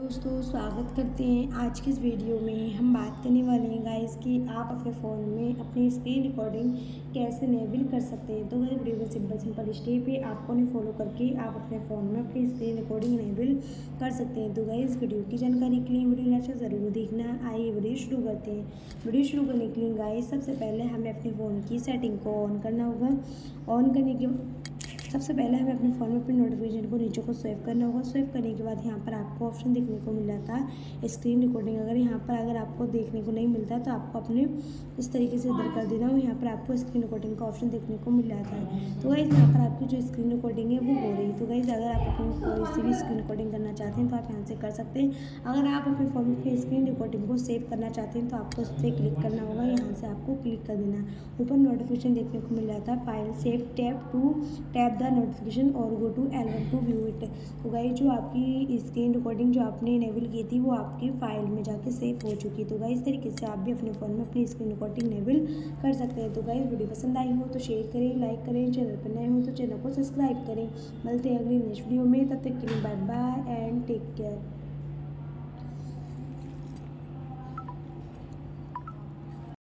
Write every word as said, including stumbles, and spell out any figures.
दोस्तों, स्वागत करते हैं आज की इस वीडियो में। हम बात करने वाले हैं गाइस कि आप अपने फ़ोन में अपनी स्क्रीन रिकॉर्डिंग कैसे इनेबल कर सकते हैं। तो गाइस वीडियो में सिंपल सिंपल स्टेप है, आपको उन्हें फॉलो करके आप अपने फ़ोन में अपनी स्क्रीन रिकॉर्डिंग इनेबल कर सकते हैं। तो गाइस वीडियो की जानकारी के लिए वीडियो लास्ट तक ज़रूर देखना। आइए वीडियो शुरू करते हैं। वीडियो शुरू करने के लिए गाइस सबसे पहले हमें अपने फ़ोन की सेटिंग को ऑन करना होगा। ऑन करने के सबसे पहले हमें अपने फ़ोन में अपनी नोटिफिकेशन को नीचे को स्wipe करना होगा। स्wipe करने के बाद यहाँ पर आपको ऑप्शन देखने को मिल जाता है स्क्रीन रिकॉर्डिंग। अगर यहाँ पर अगर आपको देखने को नहीं मिलता तो आपको अपने इस तरीके से इधर कर देना हो। यहाँ पर आपको स्क्रीन रिकॉर्डिंग का ऑप्शन देखने को मिल जाता है। तो गाइस यहाँ पर आपकी जो स्क्रीन रिकॉर्डिंग है वो हो रही है। तो गाइस अगर आप अपनी कोई सी भी स्क्रीन रिकॉर्डिंग करना चाहते हैं तो आप यहाँ से कर सकते हैं। अगर आप अपने फ़ोन में अपनी स्क्रीन रिकॉर्डिंग को सेव करना चाहते हैं तो आपको उस पर क्लिक करना होगा। यहाँ से आपको क्लिक कर देना। ऊपर नोटिफिकेशन देखने को मिल जाता है file save tap to tap the notification और go to album to view it. तो गाइस जो आपकी स्क्रीन रिकॉर्डिंग जो आपने इनेबल की थी वो आपकी फाइल में जाके सेव हो चुकी है। तो गाइस इस तरीके से आप भी अपने फ़ोन में अपनी स्क्रीन रिकॉर्डिंग इनेबल कर सकते हैं। तो गाइस वीडियो पसंद आई हो तो शेयर करें, लाइक करें, चैनल पर नए हो तो चैनल को सब्सक्राइब करें। मिलते हैं अगली नेक्स्ट वीडियो में, तब तक के लिए bye bye and take care.